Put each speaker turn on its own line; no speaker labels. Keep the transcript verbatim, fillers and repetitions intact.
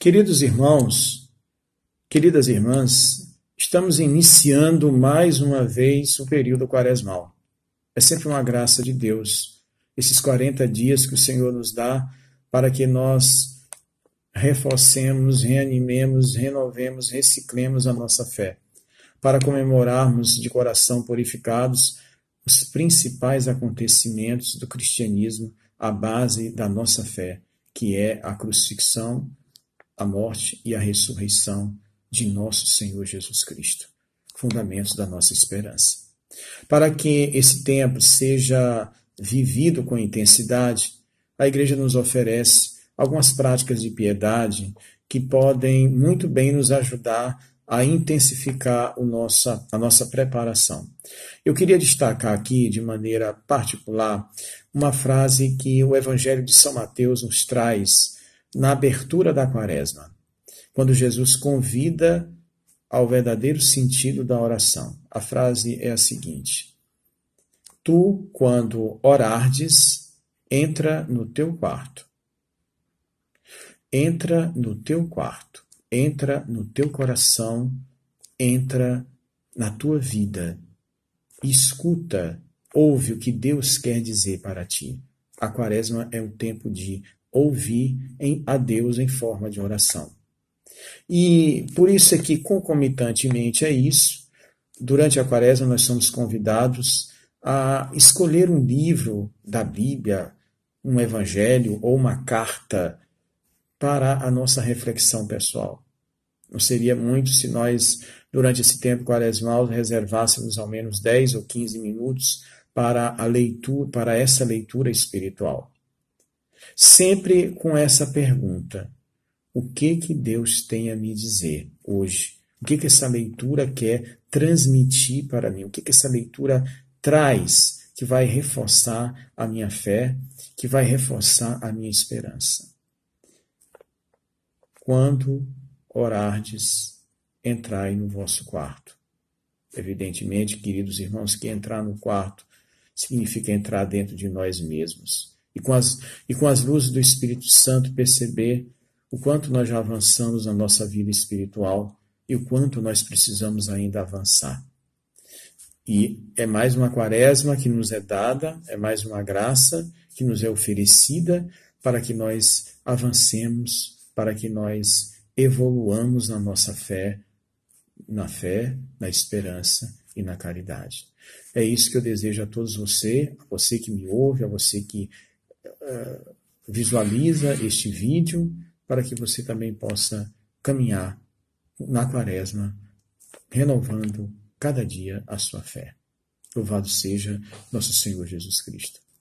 Queridos irmãos, queridas irmãs, estamos iniciando mais uma vez o período quaresmal. É sempre uma graça de Deus, esses quarenta dias que o Senhor nos dá para que nós reforcemos, reanimemos, renovemos, reciclemos a nossa fé, para comemorarmos de coração purificados os principais acontecimentos do cristianismo, a base da nossa fé, que é a crucifixão, a morte e a ressurreição de nosso Senhor Jesus Cristo, fundamentos da nossa esperança. Para que esse tempo seja vivido com intensidade, a Igreja nos oferece algumas práticas de piedade que podem muito bem nos ajudar a intensificar o nossa, a nossa preparação. Eu queria destacar aqui, de maneira particular, uma frase que o Evangelho de São Mateus nos traz na abertura da Quaresma, quando Jesus convida ao verdadeiro sentido da oração. A frase é a seguinte: Tu, quando orardes, entra no teu quarto. Entra no teu quarto. Entra no teu coração. Entra na tua vida. Escuta, ouve o que Deus quer dizer para ti. A Quaresma é um tempo de ouvir a Deus em forma de oração. E por isso é que, concomitantemente a isso, durante a Quaresma nós somos convidados a escolher um livro da Bíblia, um evangelho ou uma carta para a nossa reflexão pessoal. Não seria muito se nós, durante esse tempo quaresmal, reservássemos ao menos dez ou quinze minutos para a leitura, para essa leitura espiritual. Sempre com essa pergunta: o que que Deus tem a me dizer hoje? O que que essa leitura quer transmitir para mim? O que que essa leitura traz que vai reforçar a minha fé, que vai reforçar a minha esperança? Quando orardes, entrai no vosso quarto. Evidentemente, queridos irmãos, que entrar no quarto significa entrar dentro de nós mesmos. E com as, e com as luzes do Espírito Santo perceber o quanto nós já avançamos na nossa vida espiritual e o quanto nós precisamos ainda avançar. E é mais uma quaresma que nos é dada, é mais uma graça que nos é oferecida para que nós avancemos, para que nós evoluamos na nossa fé, na fé, na esperança e na caridade. É isso que eu desejo a todos vocês, a você que me ouve, a você que uh, visualiza este vídeo, para que você também possa caminhar na Quaresma, renovando cada dia a sua fé. Louvado seja nosso Senhor Jesus Cristo.